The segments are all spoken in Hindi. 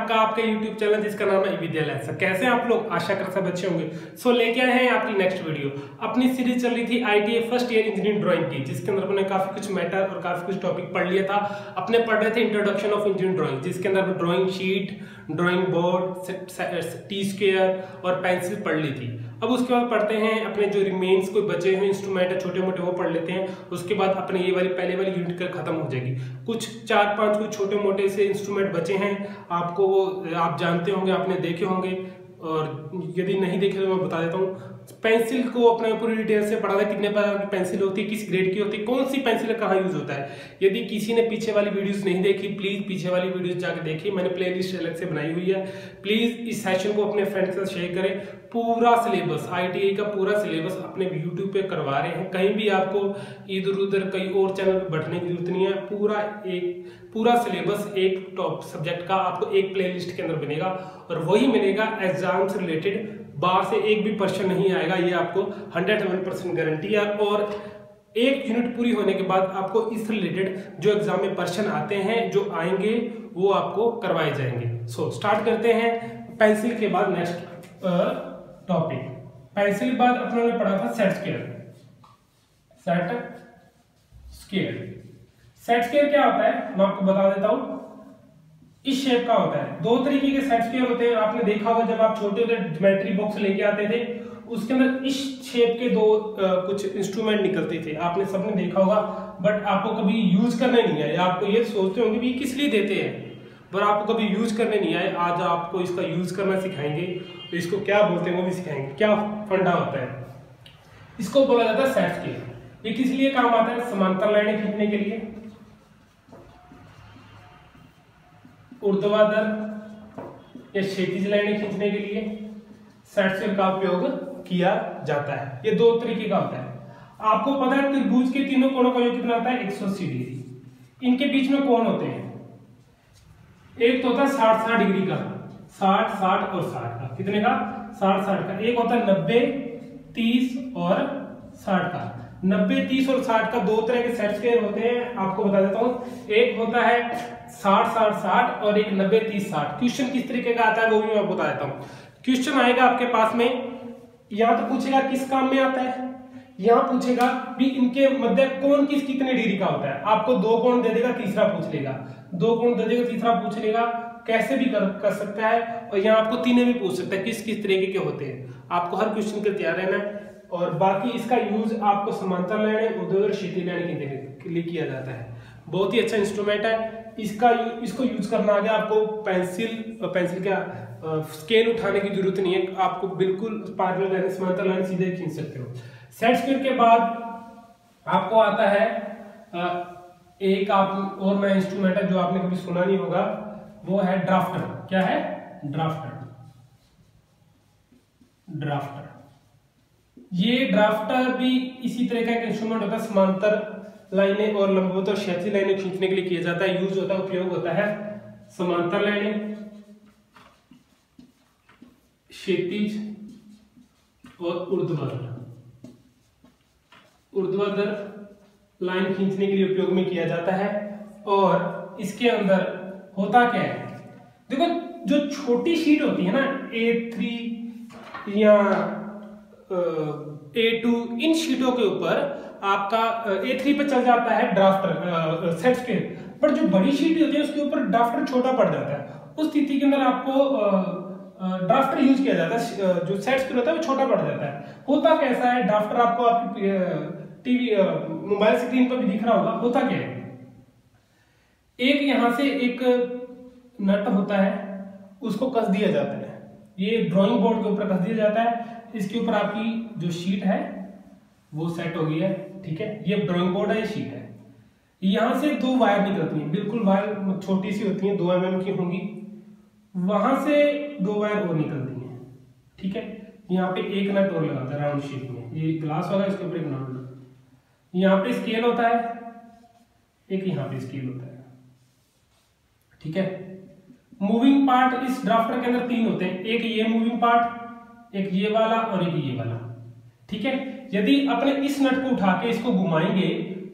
आपका YouTube चैनल जिसका नाम है विद्यालय। कैसे आप लोग, आशा कर सब अच्छे होंगे। सो लेके आए हैं आपकी नेक्स्ट वीडियो। अपनी सीरीज चल रही थी ITI first year engineering drawing की, जिसके अंदर अपने काफी कुछ मैटर और काफी कुछ टॉपिक पढ़ लिया था। अपने पढ़ रहे थे इंट्रोडक्शन ऑफ इंजीनियरिंग ड्राइंग, जिसके अंदर drawing sheet, drawing board, T square और पेंसिल पढ़ ली थी। अब उसके बाद पढ़ते हैं अपने जो रिमेन्स कोई बचे हुए इंस्ट्रूमेंट है छोटे मोटे, वो पढ़ लेते हैं। उसके बाद अपने ये वाली पहले वाली यूनिट का खत्म हो जाएगी। कुछ 4-5 कुछ छोटे मोटे से इंस्ट्रूमेंट बचे हैं, आपको वो आप जानते होंगे, आपने देखे होंगे, और यदि नहीं देखे तो मैं बता देता हूँ। पेंसिल को अपने पूरी डिटेल से पढ़ा था, कितने प्रकार की पेंसिल होती है, किस ग्रेड की होती है, कौन सी पेंसिल कहाँ यूज होता है। यदि किसी ने पीछे वाली वीडियोस नहीं देखी, प्लीज पीछे वाली वीडियोस जाकर देखिए, मैंने प्लेलिस्ट अलग से बनाई हुई है। प्लीज इस सेशन को अपने फ्रेंड के साथ शेयर करें। पूरा सिलेबस ITI का पूरा सिलेबस अपने YouTube पे करवा रहे हैं, कहीं भी आपको इधर उधर कहीं और चैनल पर बैठने की जरूरत नहीं है। पूरा सिलेबस एक टॉप सब्जेक्ट का आपको एक प्लेलिस्ट के अंदर बनेगा, और वही मिलेगा एग्जाम से रिलेटेड। बाहर से एक भी क्वेश्चन नहीं आएगा, ये आपको 101% गारंटी है। और एक यूनिट पूरी होने के बाद आपको इस रिलेटेड जो एग्जाम में क्वेश्चन आते हैं, जो आएंगे, वो आपको करवाए जाएंगे। सो स्टार्ट करते हैं पेंसिल के बाद नेक्स्ट टॉपिक। पेंसिल के बाद अपने ने पढ़ा था सेट स्क्वायर। सेट स्क्वायर क्या होता है मैं आपको बता देता हूं। इस शेप का होता है। दो तरीके के सेट स्क्वायर होते हैं। आपने देखा होगा जब आप छोटे होते ज्योमेट्री बॉक्स लेके आते थे, उसके अंदर इस शेप के दो कुछ इंस्ट्रूमेंट निकलते थे, आपने सबने देखा होगा, बट आपको कभी यूज करने नहीं आए। आपको ये सोचते होंगे भी किस लिए देते हैं, पर आपको कभी यूज करने नहीं आए। आज आपको इसका यूज करना सिखाएंगे, तो इसको क्या बोलते हैं वो भी सिखाएंगे, क्या फंडा होता है। इसको बोला जाता है सेट स्क्वायर। ये किस लिए काम आता है? समांतर लाइनें खींचने के लिए, ऊर्ध्वाधर या क्षैतिज लाइनें खींचने के लिए सेट स्क्वायर का उपयोग किया जाता है। ये दो तरीके का होता है। आपको पता है त्रिभुज के तीनों कोणों का योग कितना होता है? 180 डिग्री। इनके बीच में कोण होते हैं, एक तो होता है 60-60 डिग्री का, 60-60 और 60 का। कितने का? 60-60 का। एक होता है 90-30 और 60 का। 90-30 और 60 का दो तरह के सेट स्क्वायर होते हैं, आपको बता देता हूं। एक होता है 60-60-60 और एक 90-30-60। क्वेश्चन किस तरीके का आता है वो भी मैं बता देता हूँ। क्वेश्चन आएगा आपके पास में, यहाँ तो पूछेगा किस काम में आता है, यहाँ पूछेगा भी इनके मध्य कोण किस कितने डिग्री का होता है। आपको दो कोण दे देगा, तीसरा पूछ लेगा, दो कोण दे देगा, तीसरा पूछ लेगा, कैसे भी कर सकता है। और यहाँ आपको तीनों भी पूछ सकता है किस किस तरीके के होते हैं। आपको हर क्वेश्चन के तैयार रहना है। और बाकी इसका यूज आपको समांतर लाइनें, ऊर्ध्वाधर, क्षैतिज लाइनें के लिए किया जाता है। बहुत ही अच्छा इंस्ट्रूमेंट है। इसको यूज करना आ गया। आपको पेंसिल क्या स्केल उठाने की जरूरत नहीं है, आपको बिल्कुल पैरेलल लाइन, समांतर लाइन सीधे खींच सकते हो। सेट स्क्वायर के बाद आपको आता है एक आप और नया इंस्ट्रूमेंट है जो आपने कभी सुना नहीं होगा, वो है ड्राफ्टर। क्या है? ड्राफ्टर। ये ड्राफ्टर भी इसी तरह का एक इंस्ट्रूमेंट होता है। समांतर लाइनें और लंबवत और क्षैतिज लाइनें खींचने के लिए किया जाता है। यूज होता है, उपयोग होता है समांतर लाइनें, क्षैतिज और ऊर्ध्वाधर लाइन खींचने के लिए उपयोग में किया जाता है। और इसके अंदर होता क्या है, देखो जो छोटी शीट होती है ना, A3 या A2, इन शीटों के ऊपर आपका A3 पे चल जाता है ड्राफ्टर सेट स्क्वायर, पर जो बड़ी शीट होती है उसके ऊपर ड्राफ्टर छोटा पड़ जाता है। उस स्थिति के अंदर आपको ड्राफ्टर यूज किया जाता है। जो सेट स्क्वायर होता है वो छोटा पड़ जाता है। होता कैसा है ड्राफ्टर? आपको आपकी टीवी मोबाइल स्क्रीन पर भी दिख रहा होगा। होता क्या है, एक यहां से एक नट होता है, उसको कस दिया जाता है। ये ड्राइंग बोर्ड के ऊपर कस दिया जाता है। इसके ऊपर आपकी जो शीट है वो सेट हो गई है, ठीक है। ये ड्राइंग बोर्ड है, ये शीट है। यहां से दो वायर निकलती हैं, बिल्कुल वायर छोटी सी होती हैं, 2 mm की होंगी। वहां से 2 वायर और निकलती हैं, ठीक है। यहाँ पे एक नट और लगाता है राउंड शेप में, ये ग्लास होगा, इसके ऊपर एक नट। यहाँ पे स्केल होता है, एक यहाँ पे स्केल होता है, ठीक है। मूविंग पार्ट इस ड्राफ्टर के अंदर 3 होते हैं, एक ये मूविंग पार्ट, एक ये वाला और एक ये वाला, ठीक है। यदि अपने इस नट को उठा के इसको घुमाएंगे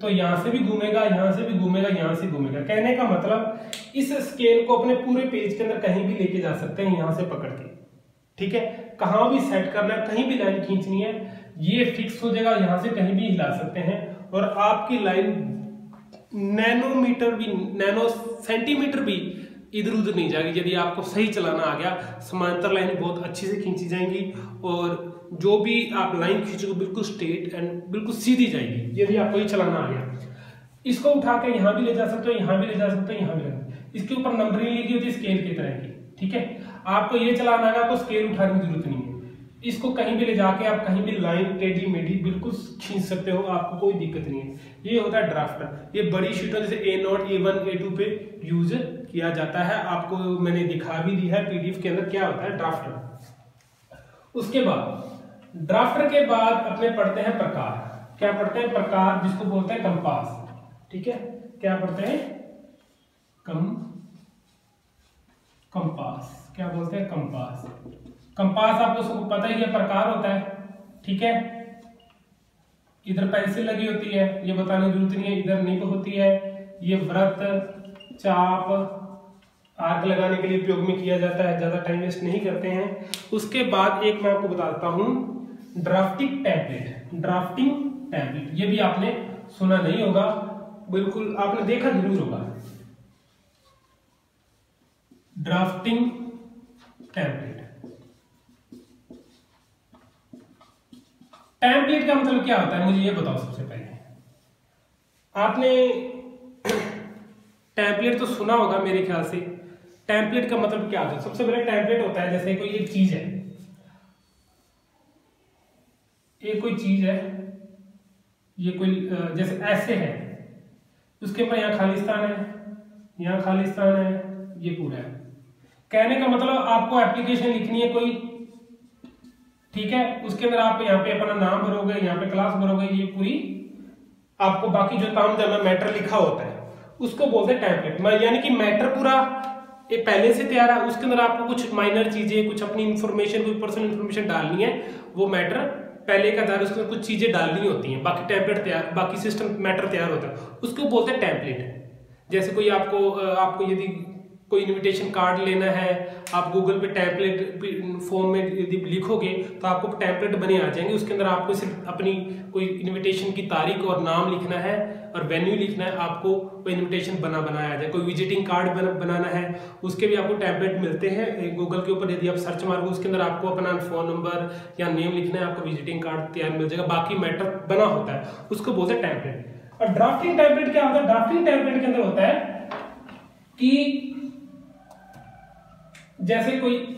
तो यहाँ से भी घूमेगा, यहाँ से भी घूमेगा, यहाँ से घूमेगा। कहने का मतलब इस स्केल को अपने पूरे पेज के अंदर कहीं भी लेके जा सकते हैं यहाँ से पकड़ के, ठीक है। कहाँ भी सेट करना है, कहीं भी लाइन खींचनी है, ये फिक्स हो जाएगा, यहाँ से कहीं भी हिला सकते हैं और आपकी लाइन नैनोमीटर भी, नैनो सेंटीमीटर भी इधर उधर नहीं जाएगी। यदि आपको सही चलाना आ गया, समांतर लाइन बहुत अच्छी से खींची जाएंगी और जो भी आप लाइन खींचोगे बिल्कुल स्ट्रेट एंड बिल्कुल सीधी जाएगी, यदि आपको ये चलाना आ गया। इसको उठा के यहाँ भी ले जा सकते हो, यहाँ भी ले जा सकते हो, यहाँ भी ले जा सकते हो। इसके ऊपर नंबरिंग लिखी होती है स्केल की तरह की, ठीक है। आपको ये चलाना है, आपको स्केल उठाने की जरूरत नहीं है। इसको कहीं भी ले जाके आप कहीं भी लाइन टेढ़ी मेढ़ी बिल्कुल खींच सकते हो, आपको कोई दिक्कत नहीं है। ये होता है ड्राफ्टर। ये बड़ी शीटों जैसे A0, A1, A2 पे यूज किया जाता है। आपको मैंने दिखा भी दी है PDF के अंदर क्या होता है ड्राफ्टर। उसके बाद ड्राफ्टर के बाद अपने पढ़ते हैं प्रकार। क्या पढ़ते हैं? प्रकार, जिसको बोलते हैं कंपास, ठीक है। क्या पढ़ते हैं? कंपास। क्या बोलते हैं? कंपास। कंपास आपको सबको पता ही है, प्रकार होता है, ठीक है। इधर पेंसिल लगी होती है, ये बताने की जरूरत नहीं है। इधर निब होती है, ये वृत्त, चाप, आर्क लगाने के लिए उपयोग में किया जाता है। ज्यादा टाइम वेस्ट नहीं करते हैं। उसके बाद एक मैं आपको बताता हूं, ड्राफ्टिंग टेम्पलेट। ड्राफ्टिंग टेम्पलेट ये भी आपने सुना नहीं होगा, बिल्कुल आपने देखा जरूर होगा। Drafting template. टेम्पलेट का मतलब क्या होता है, मुझे ये बताओ सबसे पहले। आपने टेम्पलेट तो सुना होगा मेरे ख्याल से। टेम्पलेट का मतलब क्या होता है? सबसे पहले टेम्पलेट होता है जैसे कोई एक चीज है, ये कोई चीज है, ये कोई जैसे ऐसे है, उसके ऊपर यहाँ खालिस्तान है, यहाँ खालिस्तान है, ये पूरा है। कहने का मतलब आपको एप्लीकेशन लिखनी है कोई, ठीक है। उसके अंदर आप यहाँ पे अपना नाम भरोगे, यहाँ पे क्लास भरोगे, ये पूरी आपको बाकी जो काम जमा मैटर लिखा होता है उसको बोलते हैं टेम्पलेट। यानी कि मैटर पूरा ये पहले से तैयार है, उसके अंदर आपको कुछ माइनर चीजें, कुछ अपनी इंफॉर्मेशन, कोई पर्सनल इंफॉर्मेशन डालनी है, वो मैटर पहले का तैयार, उसके अंदर कुछ चीजें डालनी होती हैं, बाकी टेम्पलेट तैयार, बाकी सिस्टम मैटर तैयार होता है, उसको बोलते हैं टेम्पलेट। जैसे कोई आपको यदि कोई इनविटेशन कार्ड लेना है, आप गूगल पे टेम्पलेट फॉर्म में यदि लिखोगे तो आपको टेम्पलेट बने आ जाएंगे। उसके अंदर आपको सिर्फ अपनी कोई इनविटेशन की तारीख और नाम लिखना है और वेन्यू लिखना है, आपको कोई इनविटेशन बनाया जाए। कोई विजिटिंग कार्ड बनाना है, उसके भी आपको टेम्पलेट मिलते हैं गूगल के ऊपर। यदि आप सर्च मारोगे उसके अंदर आपको अपना फोन नंबर या नेम लिखना है, आपको विजिटिंग कार्ड तैयार मिल जाएगा। बाकी मैटर बना होता है, उसको बोलते हैं टेम्पलेट। और ड्राफ्टिंग टेम्पलेट क्या होता है? ड्राफ्टिंग टेम्पलेट के अंदर होता है कि जैसे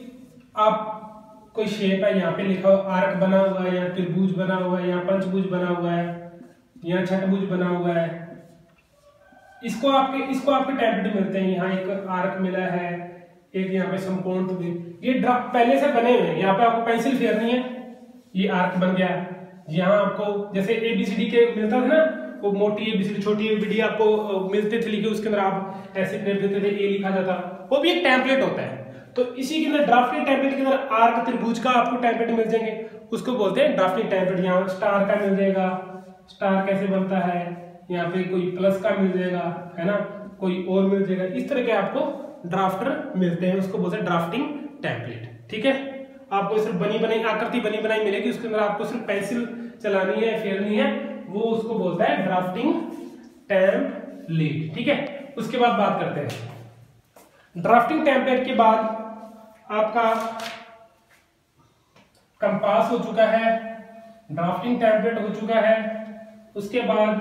कोई शेप है, यहाँ पे लिखा हो आर्क बना हुआ है, यहाँ त्रिभुज बना हुआ है, यहाँ पंचभुज बना हुआ है, यहाँ छठभुज बना हुआ है। इसको आपके टेम्पलेट मिलते हैं। यहाँ एक आर्क मिला है, एक यहाँ पे समकोण, ये पहले से बने हुए हैं। यहाँ पे आपको पेंसिल फेरनी है, ये आर्क बन गया। यहाँ आपको जैसे ABCD के मिलता था ना, वो मोटी ABCD छोटी ABCD आपको मिलते थे लिखे, उसके अंदर आप ऐसे फेर देते थे, A लिखा जाता, वो भी एक टेम्पलेट होता है। तो इसी के अंदर ड्राफ्टिंग टेम्पलेट के अंदर आर्क त्रिभुज का आपको टेम्पलेट मिल जाएंगे, उसको बोलते हैं ड्राफ्टिंग टेम्पलेट। यहाँ स्टार का मिल जाएगा, स्टार कैसे बनता है, यहाँ पे कोई प्लस का मिल जाएगा, है ना, कोई और मिल जाएगा। इस तरह के आपको ड्राफ्टर मिलते हैं, उसको बोलते हैं ड्राफ्टिंग टेम्पलेट, ठीक है। आपको सिर्फ बनी बनाई आकृति बनी बनाई मिलेगी, उसके अंदर आपको सिर्फ पेंसिल चलानी है, फेरनी है, वो उसको बोलता है ड्राफ्टिंग टेम्पलेट, ठीक है। उसके बाद बात करते हैं ड्राफ्टिंग टेम्पलेट के बाद आपका कंपास हो चुका है, ड्राफ्टिंग टेम्पलेट हो चुका है। उसके बाद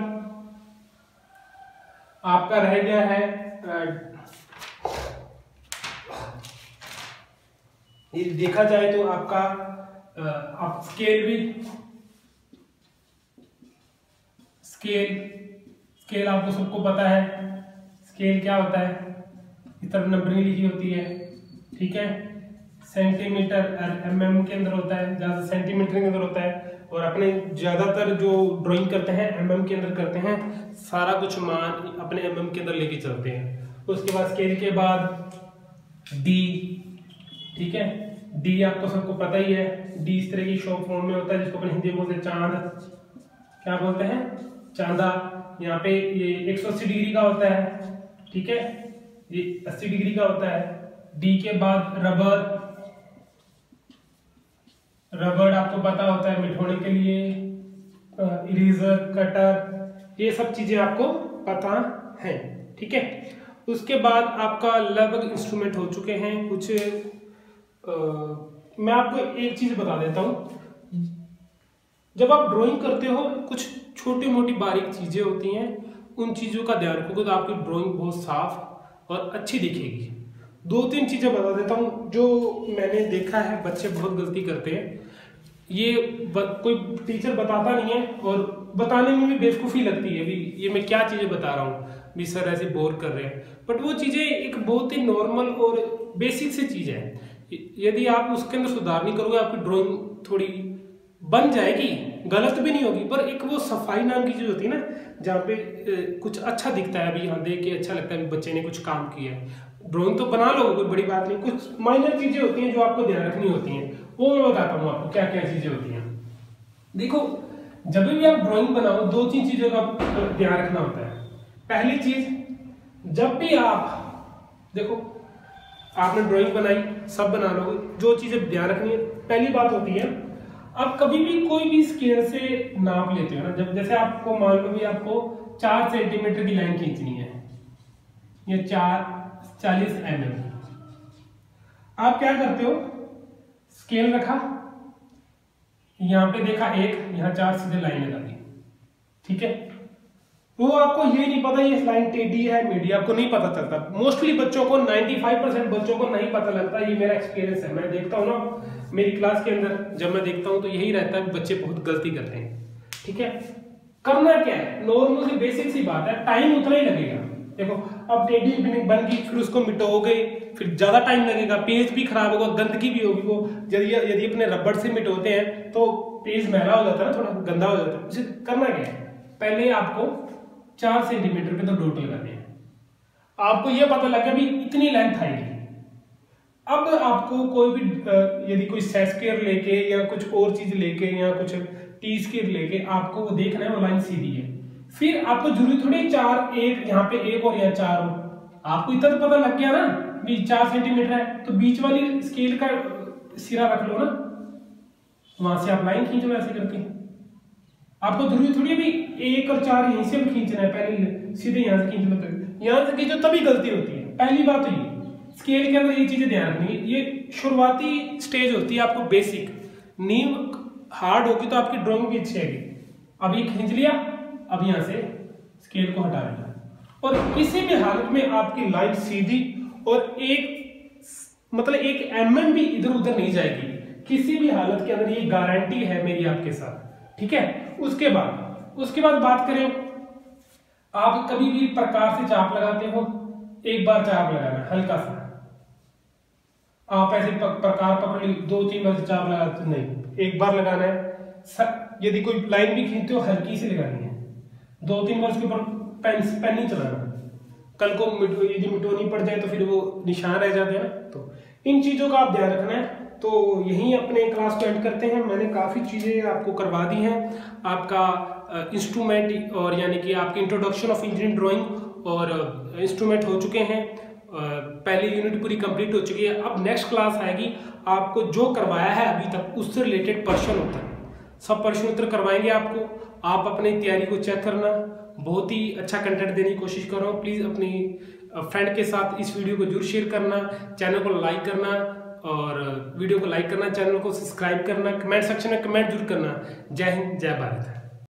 आपका रह गया है ये देखा जाए तो आपका आप स्केल आपको सबको पता है। स्केल क्या होता है? इस तरफ नंबरिंग लिखी होती है, ठीक है। सेंटीमीटर mm के अंदर होता है, ज्यादा सेंटीमीटर के अंदर होता है। और अपने ज्यादातर जो ड्राइंग करते हैं mm के अंदर करते हैं, सारा कुछ मान अपने mm के अंदर लेके चलते हैं। उसके बाद स्केल के बाद D, ठीक है। D आपको सबको पता ही है, D इस तरह की शॉर्ट फॉर्म में होता है, जिसको अपन हिंदी में बोलते हैं चांद। क्या बोलते हैं? चांदा। यहाँ पे ये 180 डिग्री का होता है, ठीक है, ये 80 डिग्री का होता है। डी के बाद रबड़ आपको पता होता है मिटाने के लिए, इरेजर, कटर, ये सब चीजें आपको पता है, ठीक है। उसके बाद आपका लगभग इंस्ट्रूमेंट हो चुके हैं कुछ। मैं आपको एक चीज बता देता हूँ, जब आप ड्राइंग करते हो कुछ छोटी मोटी बारीक चीजें होती हैं, उन चीजों का ध्यान रखोगे तो आपकी ड्राइंग बहुत साफ और अच्छी दिखेगी। 2-3 चीजें बता देता हूँ जो मैंने देखा है बच्चे बहुत गलती करते हैं। ये कोई टीचर बताता नहीं है और बताने में भी बेवकूफ़ी लगती है, भी ये मैं क्या चीज़ें बता रहा हूँ, भी सर ऐसे बोर कर रहे हैं, बट वो चीज़ें एक बहुत ही नॉर्मल और बेसिक सी चीज़ है। यदि आप उसके अंदर सुधार नहीं करोगे आपकी ड्राइंग थोड़ी बन जाएगी, गलत भी नहीं होगी, पर एक वो सफाई नाम की चीज़ होती है ना, जहाँ पे कुछ अच्छा दिखता है, अभी यहाँ देख के अच्छा लगता है बच्चे ने कुछ काम किया है। ड्राइंग तो बना लो, कोई बड़ी बात नहीं, कुछ माइनर चीज़ें होती हैं जो आपको ध्यान रखनी होती हैं, वो मैं बताता हूँ आपको क्या क्या चीज़ें होती हैं। देखो, जब भी आप ड्राइंग बनाओ 2-3 चीज़ों का ध्यान रखना होता है। पहली चीज़, जब भी आप देखो आपने ड्राइंग बनाई, सब बना लो, जो चीज़ें ध्यान रखनी है, पहली बात होती है आप कभी भी कोई भी स्केल से नाप लेते हो ना, जब जैसे आपको मान लो भी आपको 4 सेंटीमीटर की लाइन खींचनी है, ये 40 mm, आप क्या करते हो, स्केल रखा, यहाँ पे देखा 1, यहाँ 4 सीधे लाइन लगा दी, ठीक है। वो आपको ये नहीं पता ये लाइन टेढ़ी है मेढ़ी, आपको नहीं पता चलता। मोस्टली बच्चों को 95% बच्चों को नहीं पता लगता, ये मेरा एक्सपीरियंस है। मैं देखता हूँ ना मेरी क्लास के अंदर, जब मैं देखता हूँ तो यही रहता है, बच्चे बहुत गलती करते हैं, ठीक है। करना क्या है, नॉर्मल सी बेसिक सी बात है, टाइम उतना ही लगेगा। देखो अब टेढ़ी बन गई, फिर उसको मिटाओगे, फिर ज्यादा टाइम लगेगा, पेज भी खराब होगा, गंदगी भी होगी। वो यदि अपने रबड़ से मिटाते हैं तो पेज मैला हो जाता है ना, थोड़ा गंदा हो जाता है। उसे करना क्या है, पहले आपको 4 सेंटीमीटर पे तो डॉट लगाने हैं। आपको यह पता लगा भी इतनी लेंथ आएगी। अब आपको कोई भी यदि कोई सेट स्क्वायर लेके या कुछ और चीज लेके या कुछ टी स्क्वायर लेके आपको वो देखना है वो लाइन सीधी है, फिर आपको जरूरी थोड़ी 4, 1 यहाँ पे 1 और यहाँ 4 हो। आपको इतना तो पता लग गया ना भी 4 सेंटीमीटर है, तो बीच वाली स्केल का सिरा रख लो ना, वहां से आप लाइन खींच लो ऐसे करके। आपको जरूरी थोड़ी भी 1 और 4 यहीं से भी खींचना है, पहले सीधे यहाँ से खींच लो, तो यहाँ से खींचो तभी गलती होती है। पहली बात तो ये स्केल के अंदर ये चीजें ध्यान रखनी है, ये शुरुआती स्टेज होती है, आपको बेसिक। नींव हार्ड होगी तो आपकी ड्राइंग भी अच्छी आएगी। अब ये खींच लिया, अब यहाँ से स्केल को हटा लिया, और किसी भी हालत में आपकी लाइन सीधी और मतलब 1 mm भी इधर उधर नहीं जाएगी किसी भी हालत के अंदर, ये गारंटी है मेरी आपके साथ, ठीक है। उसके बाद बात करें, आप कभी भी प्रकार से चाप लगाते हो, एक बार चाप लगाना है हल्का सा, आप ऐसे प्रकार पकड़ ली 2-3 बार से चाप लगाते नहीं, एक बार लगाना है। यदि कोई लाइन भी खींचते हो हल्की सी लगानी है, 2-3 बार उसके ऊपर पेन नहीं चलाना, कल को यदि मिटोनी पड़ जाए तो फिर वो निशान रह जाते हैं ना। तो इन चीजों का आप ध्यान रखना है। तो यहीं अपने क्लास को एंड करते हैं। मैंने काफ़ी चीज़ें आपको करवा दी हैं, आपका इंस्ट्रूमेंट और यानी कि आपकी इंट्रोडक्शन ऑफ इंजीनियरिंग ड्राइंग और इंस्ट्रूमेंट हो चुके हैं, पहली यूनिट पूरी कंप्लीट हो चुकी है। अब नेक्स्ट क्लास आएगी, आपको जो करवाया है अभी तक उससे रिलेटेड प्रश्न उत्तर, सब प्रश्न उत्तर करवाएंगे आपको। आप अपनी तैयारी को चेक करना, बहुत ही अच्छा कंटेंट देने की कोशिश कर रहा हूँ। प्लीज़ अपनी फ्रेंड के साथ इस वीडियो को जरूर शेयर करना, चैनल को लाइक करना और वीडियो को लाइक करना, चैनल को सब्सक्राइब करना, कमेंट सेक्शन में कमेंट जरूर करना। जय हिंद, जय भारत।